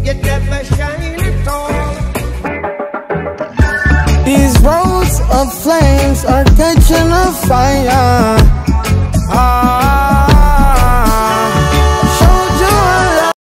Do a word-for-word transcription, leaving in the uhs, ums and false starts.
you never shine at all. These roads of flames are catching a fire.